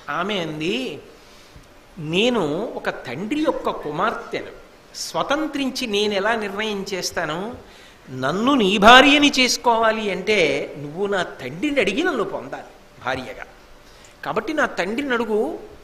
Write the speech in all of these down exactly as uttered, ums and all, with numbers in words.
ఆమె అంది, నేను ఒక తండ్రి యొక్క కుమార్తెను, స్వతంత్రించి నేను ఎలా నిర్ణయం చేస్తాను? నన్ను నీ భార్యని చేసుకోవాలి అంటే నువ్వు నా తండ్రిని అడిగి నన్ను పొందాలి భార్యగా. కాబట్టి నా తండ్రిని అడుగు.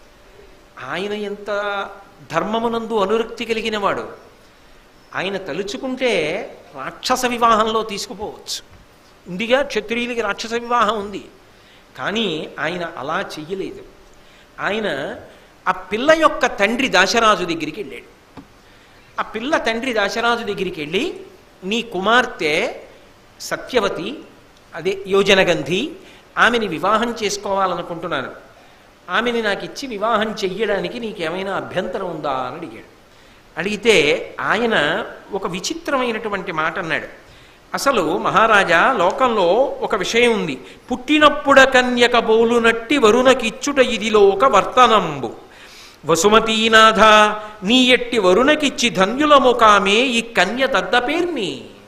ఆయన ఎంత ధర్మమునందు అనురక్తి కలిగిన వాడు. ఆయన తలుచుకుంటే రాక్షస వివాహంలో తీసుకుపోవచ్చు. ఉందిగా, క్షత్రియులకి రాక్షస వివాహం ఉంది. కానీ ఆయన అలా చెయ్యలేదు. ఆయన ఆ పిల్ల యొక్క తండ్రి దాశరాజు దగ్గరికి వెళ్ళాడు. ఆ పిల్ల తండ్రి దాశరాజు దగ్గరికి వెళ్ళి, నీ కుమార్తె సత్యవతి, అదే యోజనగంధి, ఆమెని వివాహం చేసుకోవాలనుకుంటున్నాను. ఆమెని నాకు ఇచ్చి వివాహం చెయ్యడానికి నీకేమైనా అభ్యంతరం ఉందా అని అడిగాడు. అడిగితే ఆయన ఒక విచిత్రమైనటువంటి మాట అన్నాడు. అసలు మహారాజా, లోకంలో ఒక విషయం ఉంది. పుట్టినప్పుడ కన్యక బోలునట్టి వరుణకిచ్చుట ఇదిలో ఒక వర్తనంబు. వసుమతీనాథ నీ ఎట్టి వరుణకిచ్చి ధన్యుల ముఖామే ఈ కన్య దద్దపేర్ని.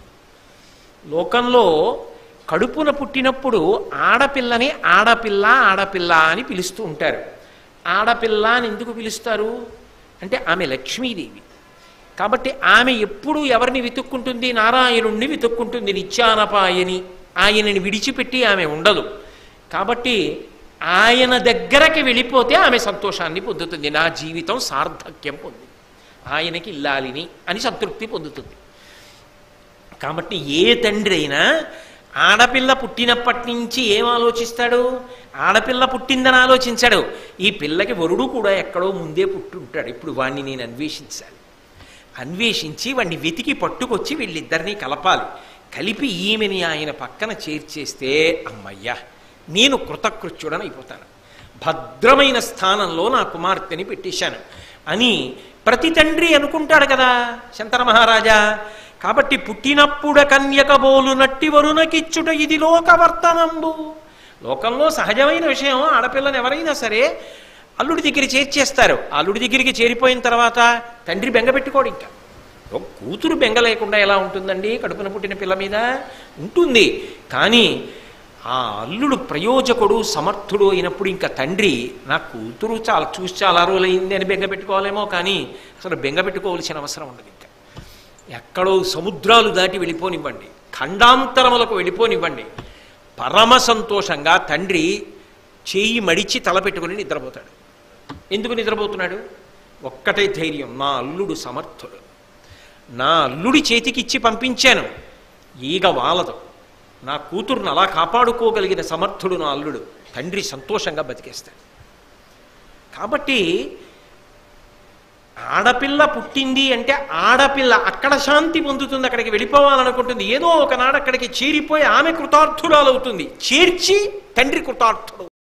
లోకంలో కడుపున పుట్టినప్పుడు ఆడపిల్లని ఆడపిల్ల ఆడపిల్ల అని పిలుస్తూ ఉంటారు. ఆడపిల్ల అని ఎందుకు పిలుస్తారు అంటే ఆమె లక్ష్మీదేవి. కాబట్టి ఆమె ఎప్పుడు ఎవరిని వెతుక్కుంటుంది? నారాయణుణ్ణి వెతుక్కుంటుంది. నిత్యానపాయని, ఆయనని విడిచిపెట్టి ఆమె ఉండదు. కాబట్టి ఆయన దగ్గరకి వెళ్ళిపోతే ఆమె సంతోషాన్ని పొందుతుంది. నా జీవితం సార్థక్యం పొంది ఆయనకి ఇల్లాలిని అని సంతృప్తి పొందుతుంది. కాబట్టి ఏ తండ్రి అయినా ఆడపిల్ల పుట్టినప్పటి నుంచి ఏం ఆలోచిస్తాడు? ఆడపిల్ల పుట్టిందని ఆలోచించాడు. ఈ పిల్లకి వరుడు కూడా ఎక్కడో ముందే పుట్టుంటాడు, ఇప్పుడు వాణ్ణి నేను అన్వేషించాలి. అన్వేషించి వాణ్ణి వెతికి పట్టుకొచ్చి వీళ్ళిద్దరినీ కలపాలి. కలిపి ఈమెని ఆయన పక్కన చేర్చేస్తే అమ్మయ్యా నేను కృతకృత్యుడని అయిపోతాను, భద్రమైన స్థానంలో నా కుమార్తెని పెట్టేశాను అని ప్రతి తండ్రి అనుకుంటాడు కదా శంతన మహారాజా. కాబట్టి పుట్టినప్పుడ కన్యక బోలునట్టి వరుణకిచ్చుట ఇది లోకవర్తనంబు. లోకంలో సహజమైన విషయం. ఆడపిల్లని ఎవరైనా సరే అల్లుడి దగ్గర చేర్చేస్తారు. అల్లుడి దగ్గరికి చేరిపోయిన తర్వాత తండ్రి బెంగ పెట్టుకోడు. ఇంకా కూతురు బెంగ లేకుండా ఎలా ఉంటుందండి కడుపున పుట్టిన పిల్ల మీద? ఉంటుంది. కానీ ఆ అల్లుడు ప్రయోజకుడు సమర్థుడు అయినప్పుడు ఇంకా తండ్రి నా కూతురు చాలా చూసి చాలా రోజులైంది అని బెంగ పెట్టుకోవాలేమో, కానీ అసలు బెంగ పెట్టుకోవాల్సిన అవసరం ఉండదు. ఇంకా ఎక్కడో సముద్రాలు దాటి వెళ్ళిపోనివ్వండి, ఖండాంతరములకు వెళ్ళిపోనివ్వండి, పరమ సంతోషంగా తండ్రి చేయి మడిచి తల పెట్టుకుని నిద్రపోతాడు. ఎందుకు నిద్రపోతున్నాడు? ఒక్కటే ధైర్యం, నా అల్లుడు సమర్థుడు, నా అల్లుడి చేతికిచ్చి పంపించాను, ఈగ వాలదు, నా కూతురును అలా కాపాడుకోగలిగిన సమర్థుడు నా అల్లుడు. తండ్రి సంతోషంగా బతికేస్తాడు. కాబట్టి ఆడపిల్ల పుట్టింది అంటే ఆడపిల్ల అక్కడ శాంతి పొందుతుంది, అక్కడికి వెళ్ళిపోవాలనుకుంటుంది. ఏదో ఒకనాడు అక్కడికి చేరిపోయి ఆమె కృతార్థురాలవుతుంది. చేర్చి తండ్రి కృతార్థుడు.